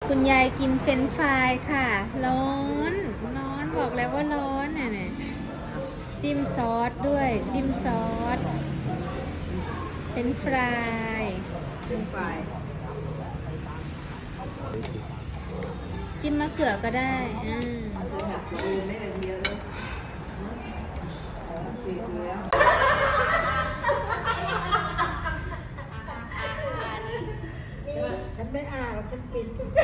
คุณยายกินเฟรนช์ฟรายค่ะร้อนร้อนบอกแล้วว่าร้อนเนี่ยจิ้มซอสด้วยจิ้มซอสเฟรนช์ฟรายจิ้มมะเขือก็ได้ฉันไม่อ่านฉันปิด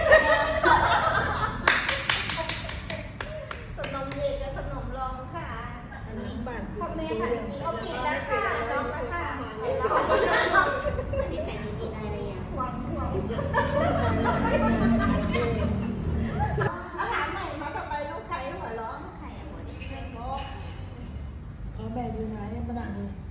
ขนมเด็กกับขนมรองค่ะพ่อแม่ค่ะเขาปิดแล้วค่ะรองแล้วค่ะอันนี้ใส่ดีๆอะไรอย่างหวานถามใหม่มาทำไมลูกใครหัวร้อนใครหัวดีแม่โง่พ่อแม่อยู่ไหนมานั่ง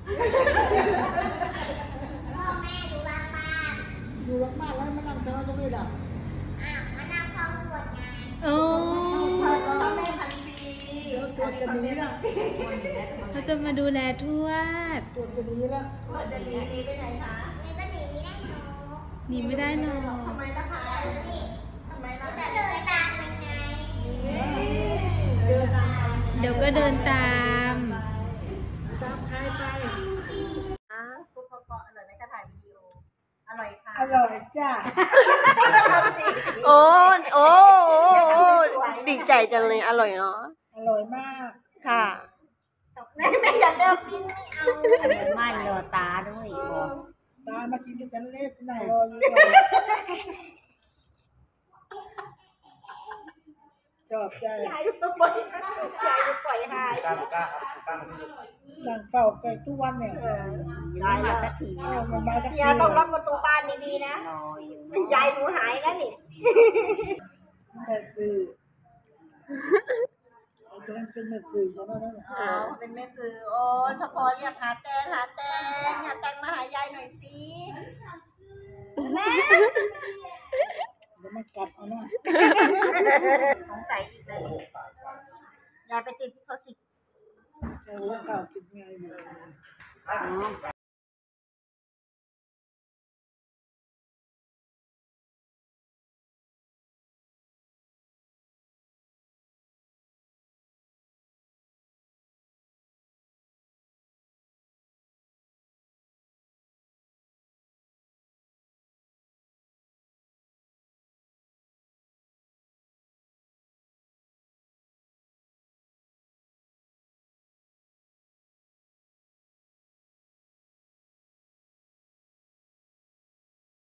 พ่อแม่อยู่บ้านอยู่รักมากแล้วมานั่งเธอจะไม่ดับมานั่งเฝ้าตรวจไงโอ้พ่อแม่พันปีตัวจะหนีละเขาจะมาดูแลทวดตัวจะหนีละตัวจะหนีไปไหนคะนี่ก็หนีไม่ได้หนูหนีไม่ได้หรอกทำไมล่ะคะทำไมล่ะจะเดินตามยังไงเดี๋ยวก็เดินตามใครไปปุ๊บพออร่อยไหมคะถ่ายวิดีโออร่อยค่ะอร่อยจ้าโอ้ดีใจจังเลยอร่อยเนาะอร่อยมากค่ะไม่อยากเดินกินไม่เอาไม่รอตาด้วยตามากินกันเล็กไหนรออยู่ชอบใจยายปล่อยหายนั่งเฝ้าไปทุกวันเนี่ยย้ายมาสักทียายต้องล็อกประตูบ้านดีๆนะยายหนูหายแล้วนี่แต่คือเป็นแม่สื่อใช่ไหมเป็นแม่สื่อโอ้ถ้าพอเรียกหาแตงมาหายายหน่อยสิแม่เดี๋ยวมันกลับเอาหน้าสงสัยอีกเลยยายไปติดเขาสิแล้วเก่ากินไงอยู่